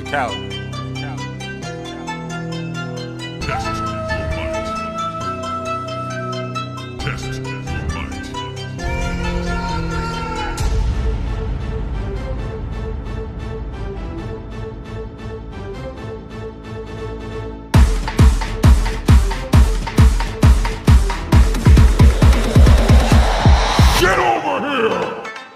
Cali. Test your might. Test your might. Get over here!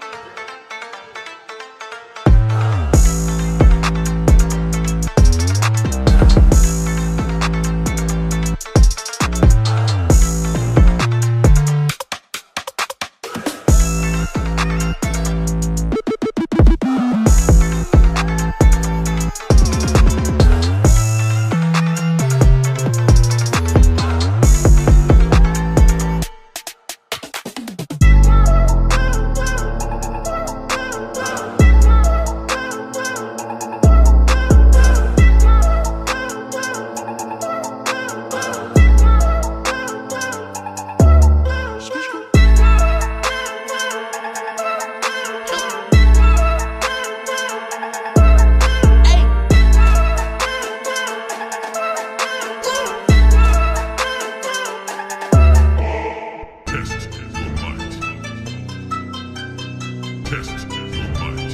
Test your might.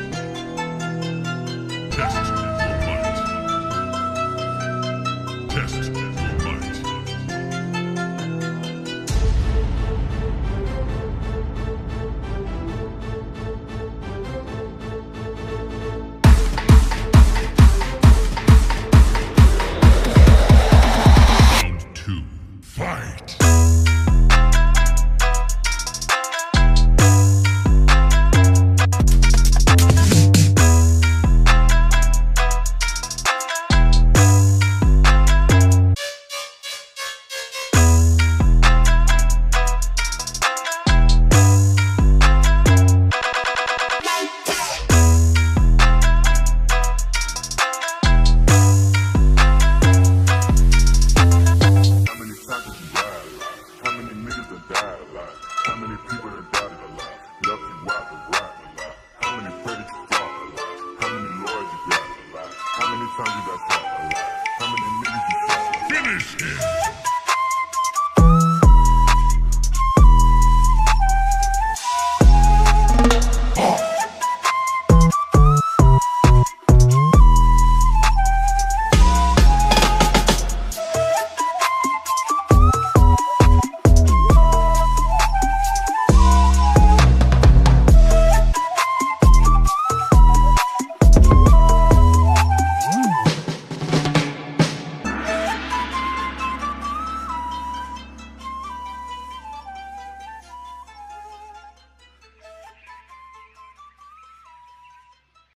Test your might. Test your might. Round 2. Fight! How many people that died a lot? Left you wild and right a lot. How many predators you fought a lot? How many lawyers you got a lot? How many times you got shot a lot? How many niggas you shot a lot? Finish him!